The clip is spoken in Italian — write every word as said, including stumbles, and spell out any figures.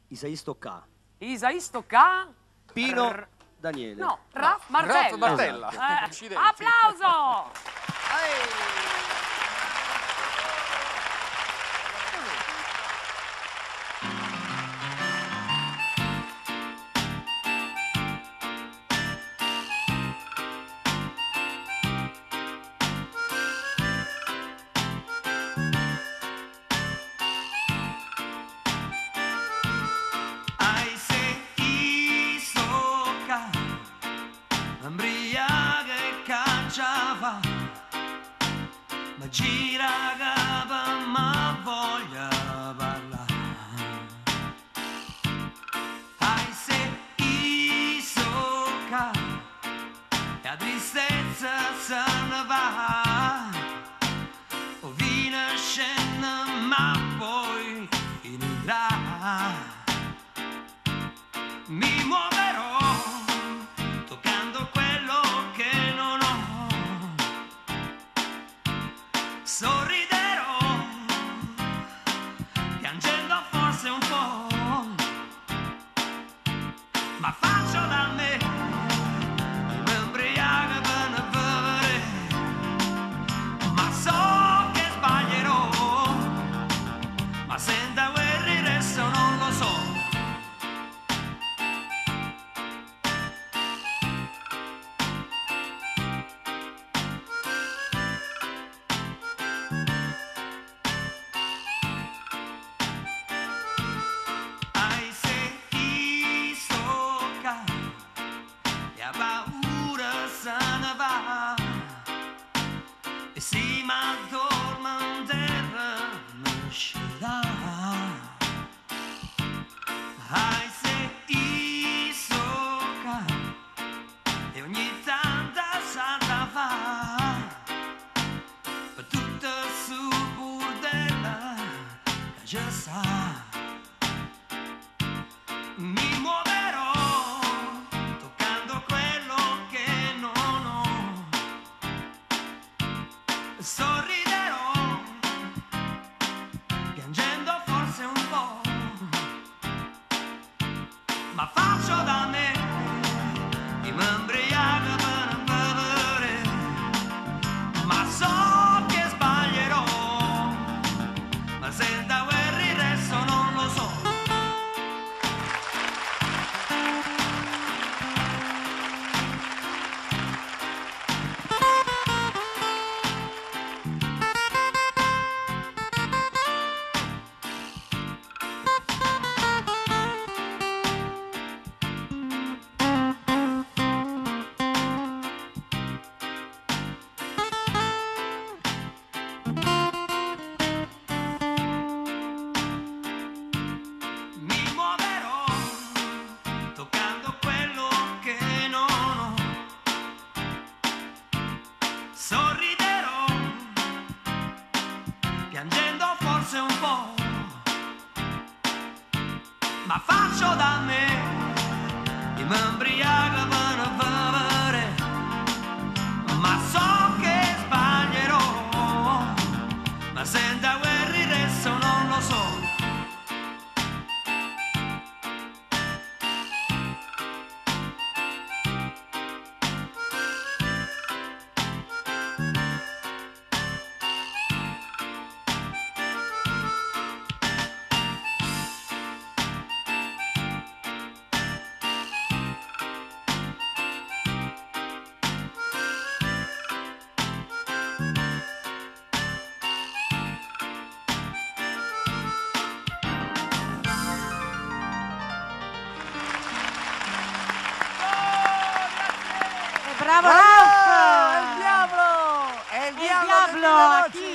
Isaisto K. Isaisto K. Pino R Daniele. No, Raf Martella. Raf Martella. Eh, applauso! Ma gira capa, ma voglia parlare. Ai se isoca e a tristezza se ne va. O vina scena ma poi finirà. Mi muoverò toccando quello che non ho. Sorriderò, piangendo forse un po', ma faccio da me, mi ubriaco per ne bere, ma so che sbaglierò, ma senza guerri resto non lo so. E si m'addormenterà, nascerà. Ai se isoca e ogni tanto salta fa per tutta su burdella che già sa. Mi muoverò toccando quello che non ho. Sorriderò, piangendo forse un po', ma faccio da me, mi ubriaco per non bere, ma so che sbaglierò, ma senza guerri resto non lo so. Sorriderò, piangendo forse un po', ma faccio da me, mi ubriaco per non bere, ma so che sbaglierò, ma senza guerri resto non lo so. Bravo, Bravo! Raf! È il diavolo! È il È il diavolo! diavolo! del Chi